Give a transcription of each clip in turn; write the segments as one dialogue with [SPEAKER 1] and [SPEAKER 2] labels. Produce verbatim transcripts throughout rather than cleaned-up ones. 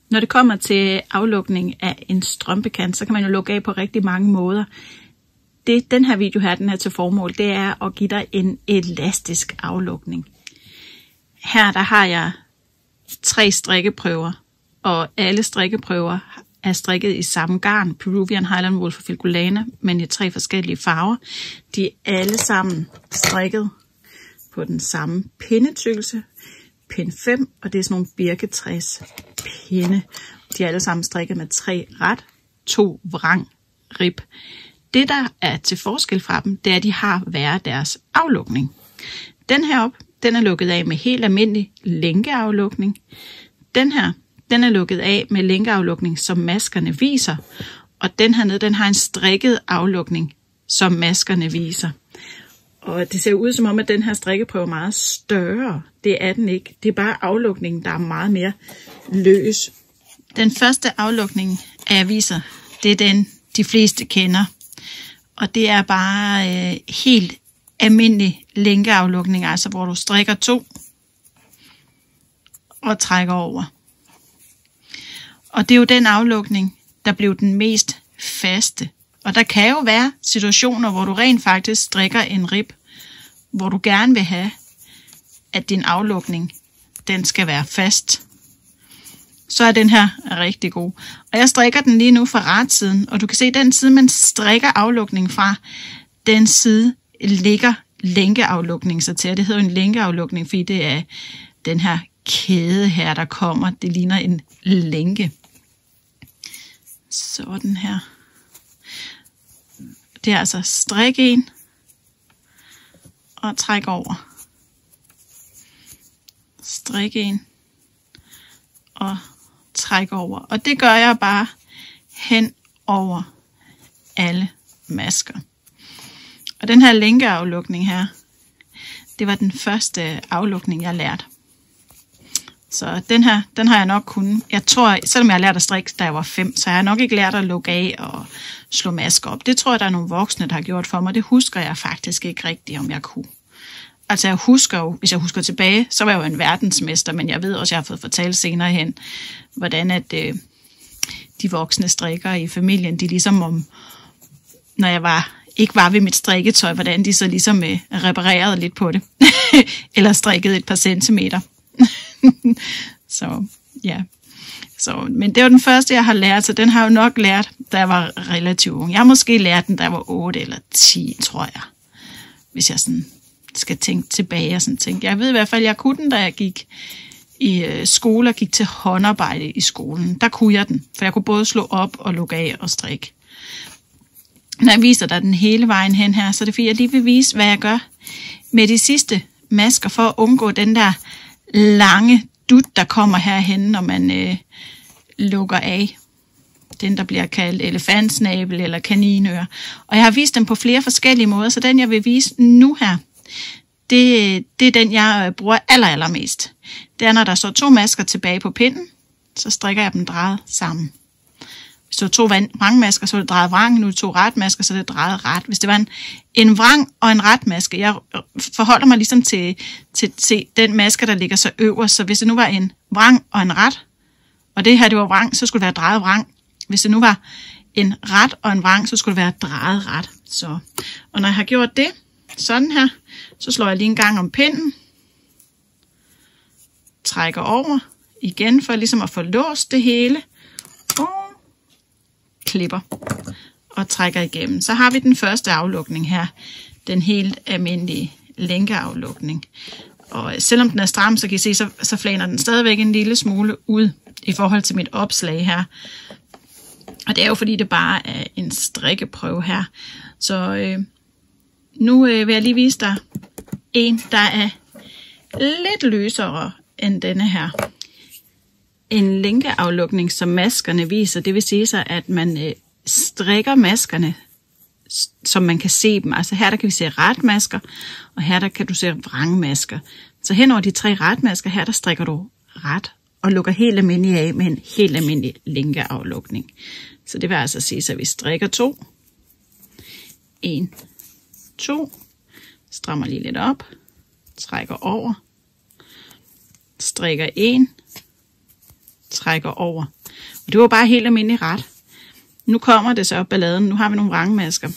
[SPEAKER 1] Når det kommer til aflukning af en strømpekant, så kan man jo lukke af på rigtig mange måder. Det, den her video her, den er til formål, det er at give dig en elastisk aflukning. Her der har jeg tre strikkeprøver, og alle strikkeprøver er strikket i samme garn, Peruvian Highland Wool fra Filcolana, men i tre forskellige farver. De er alle sammen strikket på den samme pindetykkelse, pind fem, og det er sådan nogle birketræs pinde. De er alle sammen strikket med tre ret, to vrang rib. Det, der er til forskel fra dem, det er, at de har hver deres aflukning. Den her op, den er lukket af med helt almindelig lænkeaflukning. Den her, den er lukket af med lænkeaflukning, som maskerne viser. Og den her nede, den har en strikket aflukning, som maskerne viser. Og det ser ud som om, at den her strikkeprøve er meget større. Det er den ikke. Det er bare aflukningen, der er meget mere løs. Den første aflukning, jeg viser, det er den, de fleste kender. Og det er bare øh, helt almindelig lænkeaflukning, altså hvor du strikker to og trækker over. Og det er jo den aflukning, der blev den mest faste. Og der kan jo være situationer, hvor du rent faktisk strikker en rib, hvor du gerne vil have, at din aflukning, den skal være fast. Så er den her rigtig god. Og jeg strikker den lige nu fra retsiden, og du kan se, den side, man strikker aflukningen fra, den side ligger lænkeaflukning så til. Det hedder en lænkeaflukning, fordi det er den her kæde her, der kommer. Det ligner en lænke. Sådan her. Det er altså strik en og træk over. Strik en og træk over. Og det gør jeg bare hen over alle masker. Og den her lænkeaflukning her, det var den første aflukning, jeg lærte. Så den her, den har jeg nok kunnet. Jeg tror, selvom jeg har lært at strikke, da jeg var fem, så har jeg nok ikke lært at lukke af og slå masker op. Det tror jeg, der er nogle voksne, der har gjort for mig. Det husker jeg faktisk ikke rigtigt, om jeg kunne. Altså jeg husker jo, hvis jeg husker tilbage, så var jeg jo en verdensmester, men jeg ved også, jeg har fået fortalt senere hen, hvordan at øh, de voksne strikker i familien, de ligesom om, når jeg var, ikke var ved mit strikketøj, hvordan de så ligesom øh, reparerede lidt på det. Eller strikkede et par centimeter. Så ja. Så, men det var den første, jeg har lært, så den har jeg jo nok lært, da jeg var relativt ung. Jeg har måske lært den, da jeg var otte eller ti, tror jeg. Hvis jeg sådan skal tænke tilbage og sådan tænke. Jeg ved i hvert fald, jeg kunne den, da jeg gik i øh, skole og gik til håndarbejde i skolen. Der kunne jeg den, for jeg kunne både slå op og lukke af og strikke. Når jeg viser dig den hele vejen hen her, så er det fordi, jeg lige vil vise, hvad jeg gør med de sidste masker, for at undgå den der lange dut, der kommer herhen, når man øh, lukker af. Den, der bliver kaldt elefantsnabel eller kaninøre. Og jeg har vist dem på flere forskellige måder, så den, jeg vil vise nu her, det, det er den, jeg bruger aller, allermest. Det er, når der står to masker tilbage på pinden, så strikker jeg dem drejet sammen. Hvis det var to vrangmasker, så er det drejet vrang. Nu er det to retmasker, så er det drejet ret. Hvis det var en, en vrang og en retmaske, jeg forholder mig ligesom til, til, til den maske, der ligger så øverst. Så hvis det nu var en vrang og en ret, og det her det var vrang, så skulle det være drejet vrang. Hvis det nu var en ret og en vrang, så skulle det være drejet ret. Så. Og når jeg har gjort det, sådan her, så slår jeg lige en gang om pinden. Trækker over igen, for ligesom at få låst det hele. Og klipper og trækker igennem. Så har vi den første aflukning her. Den helt almindelige lænkeaflukning. Og selvom den er stram, så kan I se, så, så flaner den stadigvæk en lille smule ud i forhold til mit opslag her. Og det er jo fordi, det bare er en strikkeprøve her. Så øh, nu øh, vil jeg lige vise dig en, der er lidt løsere end denne her. En lænkeaflukning, som maskerne viser, det vil sige så, at man øh, strikker maskerne, som man kan se dem. Altså her der kan vi se retmasker, og her der kan du se vrangmasker. Så hen over de tre retmasker her, der strikker du ret og lukker helt almindelig af med en helt almindelig lænkeaflukning. Så det vil altså sige, så vi strikker to. En, to. Strammer lige lidt op. Trækker over. Strikker en. trækker over. Og det var bare helt almindelig ret. Nu kommer det så balladen. Nu har vi nogle vrangmasker.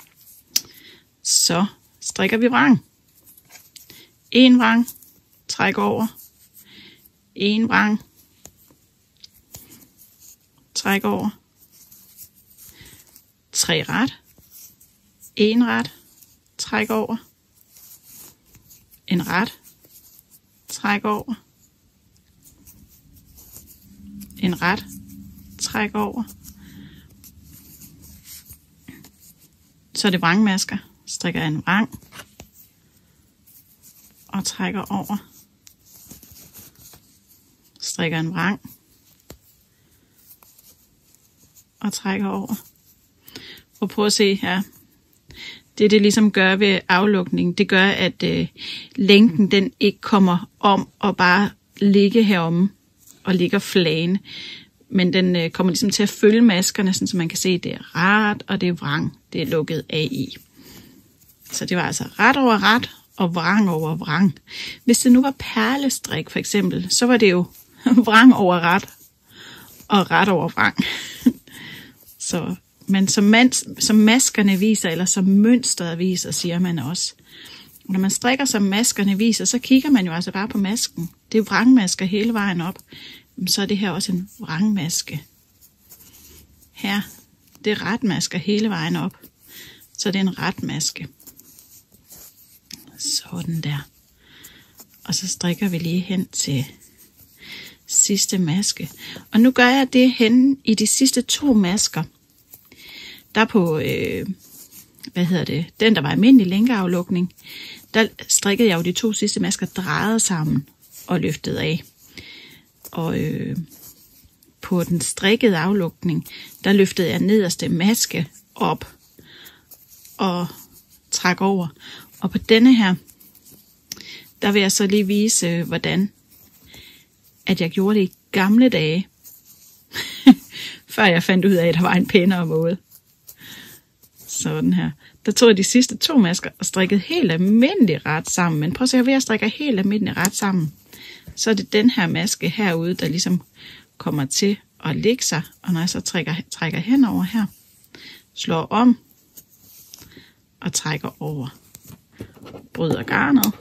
[SPEAKER 1] Så strikker vi vrang. En vrang, træk over. En vrang, træk over. Tre ret. En ret, træk over. En ret, træk over. En ret, træk over. Så er det vrangmasker. Strikker jeg en vrang og trækker over. Strikker en vrang og trækker over. Og prøv at se her. Det det ligesom gør ved aflukning, det gør at øh, længden den ikke kommer om og bare ligge heromme og ligger flagende. Men den øh, kommer ligesom til at følge maskerne, sådan, så man kan se, at det er ret og det er vrang. Det er lukket af i. Så det var altså ret over ret og vrang over vrang. Hvis det nu var perlestrik for eksempel, så var det jo vrang over ret og ret over vrang. Så, men som, man, som maskerne viser, eller som mønstret viser, siger man også. Når man strikker som maskerne viser, så kigger man jo altså bare på masken. Det er vrangmasker hele vejen op. Så er det her også en vrangmaske. Her, det er retmasker hele vejen op. Så det er en retmaske. Sådan der. Og så strikker vi lige hen til sidste maske. Og nu gør jeg det hen i de sidste to masker. Der på, øh, hvad hedder det, den der var almindelig lænkeaflukning, der strikkede jeg jo de to sidste masker drejet sammen og løftede af. Og øh, på den strikkede aflukning, der løftede jeg nederste maske op og trak over. Og på denne her, der vil jeg så lige vise, hvordan at jeg gjorde det i gamle dage, før jeg fandt ud af, at der var en pænere måde. Sådan her. Der tog jeg de sidste to masker og strikkede helt almindelig ret sammen. Men prøv at se, at jeg strikker helt almindelig ret sammen. Så er det den her maske herude, der ligesom kommer til at lægge sig. Og når jeg så trækker, trækker henover her, slår om og trækker over. Bryder garnet.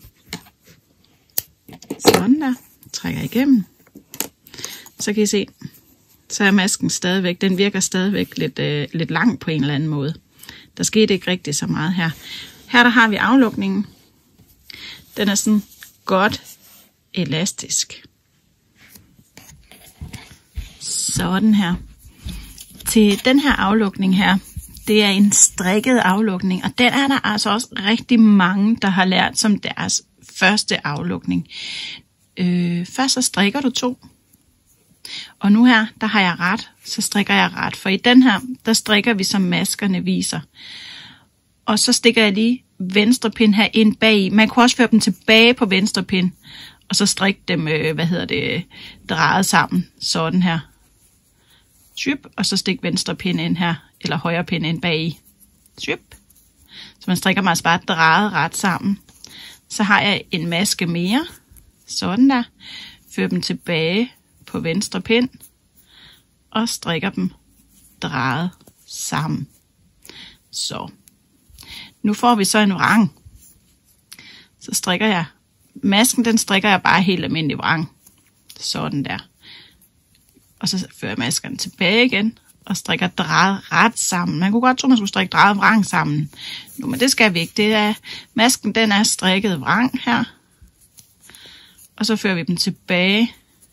[SPEAKER 1] Sådan der. Trækker igennem. Så kan I se, så er masken stadigvæk, den virker stadigvæk lidt, øh, lidt lang på en eller anden måde. Der skete ikke rigtig så meget her. Her der har vi aflukningen. Den er sådan godt elastisk. Sådan her. Til den her aflukning her, det er en strikket aflukning, og den er der altså også rigtig mange, der har lært som deres første aflukning. Øh, først så strikker du to. Og nu her, der har jeg ret, så strikker jeg ret. For i den her, der strikker vi som maskerne viser. Og så stikker jeg lige venstre pind her ind bag. Man kunne også føre dem tilbage på venstre pind. Og så strikke dem, øh, hvad hedder det, drejet sammen. Sådan her. Typ, og så stik venstre pind ind her, eller højre pind ind bag. Typ. Så man strikker mig altså bare drejet ret sammen. Så har jeg en maske mere. Sådan der. Fører dem tilbage på venstre pind og strikker dem drejet sammen. Så nu får vi så en vrang. Så strikker jeg masken, den strikker jeg bare helt almindelig vrang. Sådan der. Og så fører jeg masken tilbage igen og strikker drejet ret sammen. Man kunne godt tro, man skulle strikke drejet vrang sammen. Nu, men det skal vi ikke. Det er, masken den er strikket vrang her. Og så fører vi dem tilbage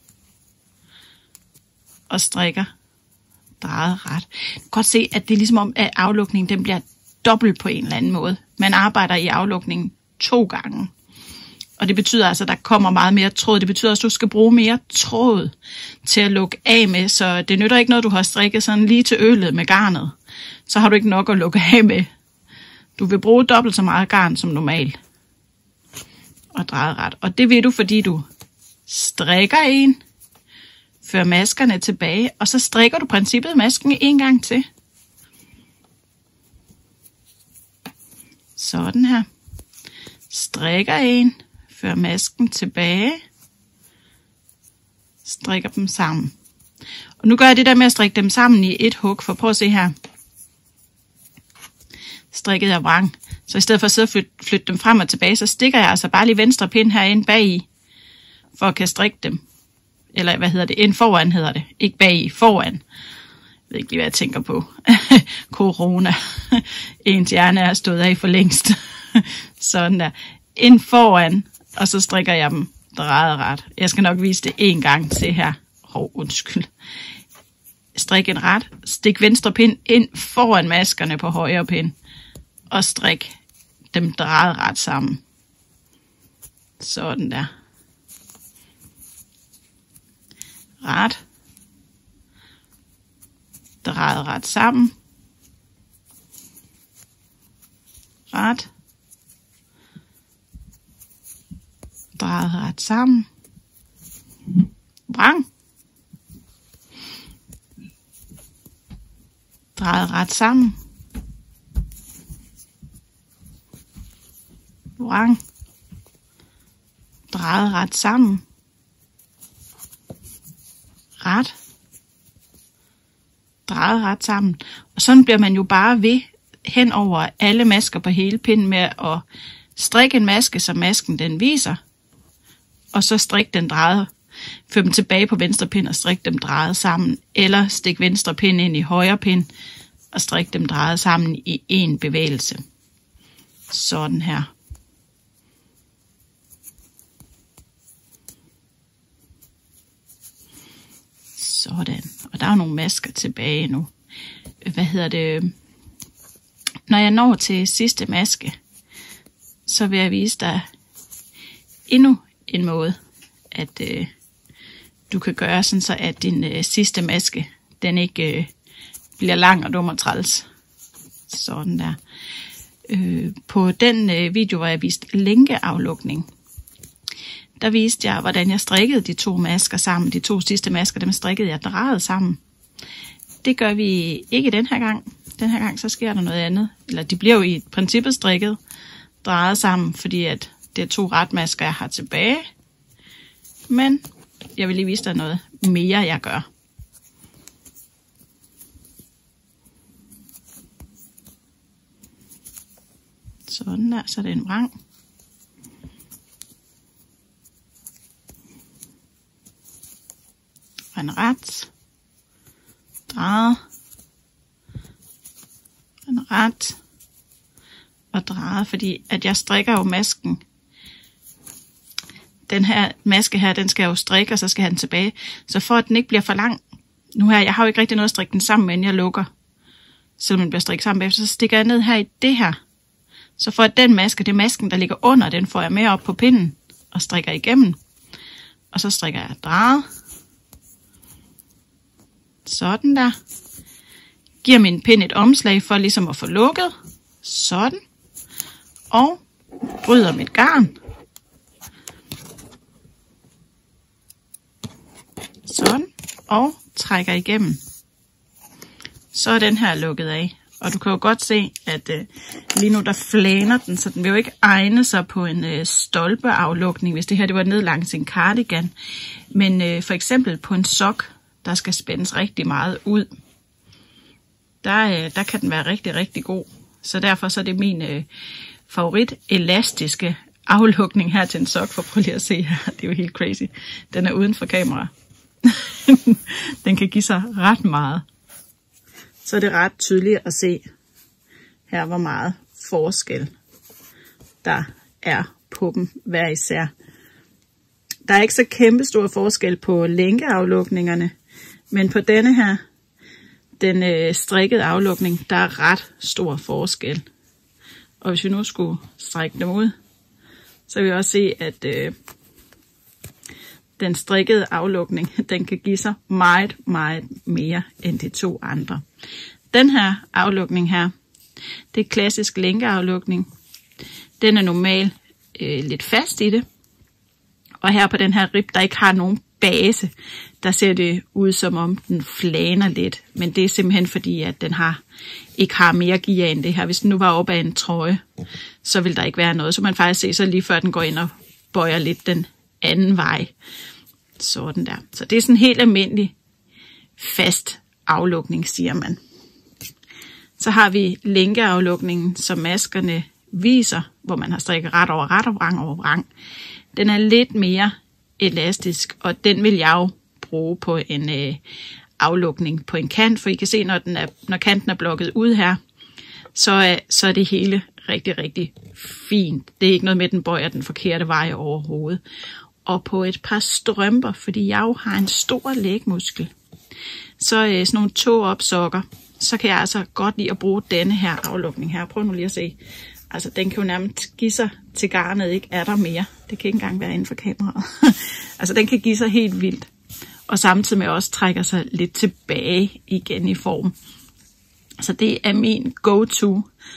[SPEAKER 1] og strikker drejet ret. Du kan godt se, at det er ligesom om, at aflukningen den bliver dobbelt på en eller anden måde. Man arbejder i aflukningen to gange. Og det betyder altså, at der kommer meget mere tråd. Det betyder også, at du skal bruge mere tråd til at lukke af med. Så det nytter ikke noget, du har strikket sådan lige til øllet med garnet. Så har du ikke nok at lukke af med. Du vil bruge dobbelt så meget garn som normalt. Og drejet ret. Og det vil du, fordi du strikker en, fører maskerne tilbage, og så strikker du princippet masken en gang til. Sådan her. Strikker en, fører masken tilbage, strikker dem sammen. Og nu gør jeg det der med at strikke dem sammen i et hug, for prøv at se her. Strikkede jeg vrang. Så i stedet for at sidde og flytte, flytte dem frem og tilbage, så stikker jeg altså bare lige venstre pind herinde bagi, for at kan strikke dem. Eller hvad hedder det? Ind foran hedder det. Ikke bagi, foran. Jeg ved ikke lige, hvad jeg tænker på. Corona. Ens hjerne er stået af for længst. Sådan der. Ind foran, og så strikker jeg dem drejet ret. Jeg skal nok vise det en gang. Se her. Hov, undskyld. Strik en ret. Stik venstre pind ind foran maskerne på højre pind. Og strik dem drejet ret sammen. Sådan der. Ret. Drejet ret sammen. Ret. Drejet ret sammen. Vrang. Drejet ret sammen. Vrang. Drejet ret sammen. Ret. Drejet ret sammen. Og sådan bliver man jo bare ved hen over alle masker på hele pinden med at strikke en maske, som masken den viser. Og så strik den drejet. Før dem tilbage på venstre pind og strik dem drejet sammen. Eller stik venstre pind ind i højre pind og strik dem drejet sammen i en bevægelse. Sådan her. Sådan. Og der er nogle masker tilbage nu. Hvad hedder det? Når jeg når til sidste maske, så vil jeg vise dig endnu en måde, at øh, du kan gøre sådan, så at din øh, sidste maske, den ikke øh, bliver lang og dum og træls. Sådan der. Øh, på den øh, video, hvor jeg viste lænkeaflukning, der viste jeg, hvordan jeg strikkede de to masker sammen. De to sidste masker, dem strikkede jeg drejet sammen. Det gør vi ikke den her gang. Den her gang, så sker der noget andet. Eller de bliver jo i princippet strikket drejet sammen, fordi at det er to retmasker, jeg har tilbage. Men jeg vil lige vise dig noget mere, jeg gør. Sådan der, så er det en vrang. Og en ret. Drejet. En ret. Og drejet, fordi at jeg strikker jo masken. Den her maske her, den skal jeg jo strikke, og så skal jeg have den tilbage. Så for at den ikke bliver for lang, nu her, jeg har jo ikke rigtig noget at strikke den sammen, men jeg lukker. Selvom den bliver strikket sammen bagefter, så stikker jeg ned her i det her. Så for at den maske, det er masken, der ligger under, den får jeg med op på pinden og strikker igennem. Og så strikker jeg drejet. Sådan der. Giver min pind et omslag for ligesom at få lukket. Sådan. Og bryder mit garn. Sådan. Og trækker igennem. Så er den her lukket af. Og du kan jo godt se, at øh, lige nu der flæner den, så den vil jo ikke egne sig på en øh, stolpeaflukning, hvis det her det var ned langs en cardigan. Men øh, for eksempel på en sok, der skal spændes rigtig meget ud, der, øh, der kan den være rigtig, rigtig god. Så derfor så er det min øh, favorit elastiske aflukning her til en sok, for prøv lige at se her. Det er jo helt crazy. Den er uden for kamera. Den kan give sig ret meget. Så er det ret tydeligt at se her, hvor meget forskel der er på dem hver især. Der er ikke så kæmpe stor forskel på lænkeaflukningerne, men på denne her, den øh, strikkede aflukning, der er ret stor forskel. Og hvis vi nu skulle strække dem ud, så vil vi også se, at øh, den strikkede aflukning, den kan give sig meget, meget mere end de to andre. Den her aflukning her, det er klassisk lænkeaflukning. Den er normalt øh, lidt fast i det. Og her på den her rib, der ikke har nogen base, der ser det ud som om den flaner lidt. Men det er simpelthen fordi, at den har, ikke har mere gear end det her. Hvis den nu var oppe af en trøje, så vil der ikke være noget. Så man faktisk se så lige før den går ind og bøjer lidt den anden vej. Sådan der. Så det er sådan helt almindelig fast aflukning, siger man. Så har vi lænkeaflukningen, som maskerne viser, hvor man har strikket ret over ret og vrang over vrang. Den er lidt mere elastisk, og den vil jeg jo bruge på en øh, aflukning på en kant, for I kan se, når, den er, når kanten er blokket ud her, så er, så er det hele rigtig, rigtig fint. Det er ikke noget med, at den bøjer den forkerte vej overhovedet. Og på et par strømper, fordi jeg jo har en stor lægmuskel, så øh, sådan nogle tå-op-sokker, så kan jeg altså godt lide at bruge denne her aflukning her. Prøv nu lige at se. Altså, den kan jo nærmest give sig til garnet ikke er der mere. Det kan ikke engang være inden for kameraet. Altså, den kan give sig helt vildt. Og samtidig med også trækker sig lidt tilbage igen i form. Så det er min go-to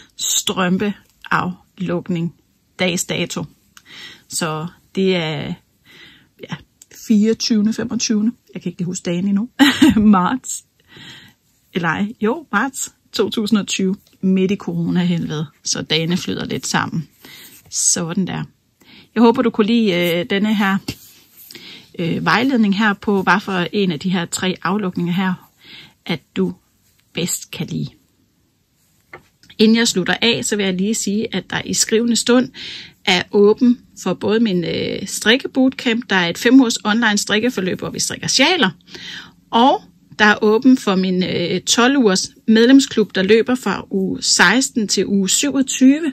[SPEAKER 1] strømpeaflukning dags dato. Så det er ja, fireogtyvende femogtyvende Jeg kan ikke lige huske dagen endnu. marts. Eller ej, jo, marts to tusind og tyve. Midt i corona-helvede. Så dagene flyder lidt sammen. Sådan der. Jeg håber, du kunne lide øh, denne her øh, vejledning her på, hvad for en af de her tre aflukninger her, at du bedst kan lide. Inden jeg slutter af, så vil jeg lige sige, at der i skrivende stund er åben for både min øh, strikkebootcamp, der er et fem ugers online strikkeforløb, hvor vi strikker sjaler, og der er åben for min øh, tolv ugers medlemsklub, der løber fra uge seksten til uge syvogtyve.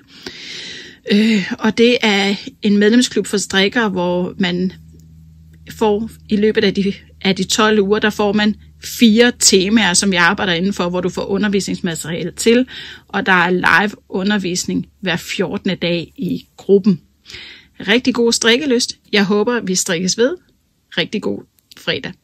[SPEAKER 1] Øh, og det er en medlemsklub for strikkere, hvor man får i løbet af de, af de tolv uger, der får man fire temaer, som jeg arbejder indenfor, hvor du får undervisningsmateriale til, og der er live undervisning hver fjortende dag i gruppen. Rigtig god strikkelyst. Jeg håber, vi strikkes ved. Rigtig god fredag.